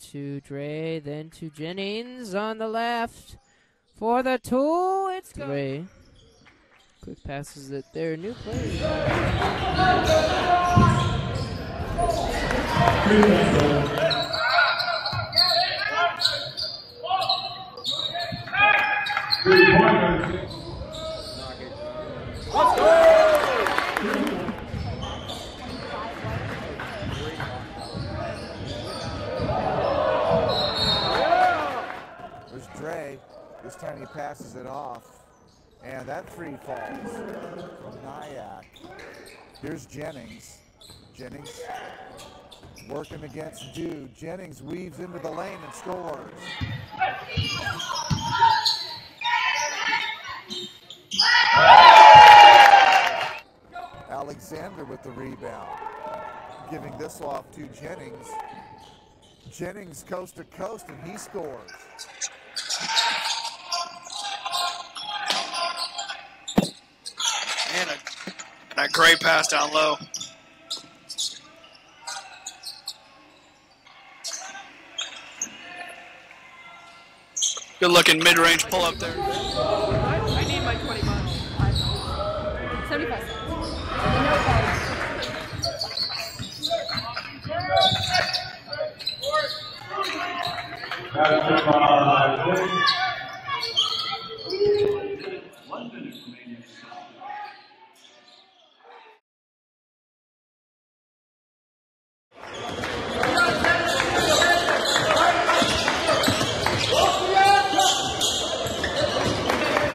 to Dre, then to Jennings on the left for the 2. It's Dre. Quick passes it there. New play. Let's go! There's Dre. This time he passes it off. And that 3 falls from NIACC. Here's Jennings. Jennings working against Dude. Jennings weaves into the lane and scores. Alexander with the rebound. Giving this off to Jennings. Jennings coast to coast and he scores. And a great pass down low. Good looking mid-range pull up there. I need my 20 bucks. 75 cents.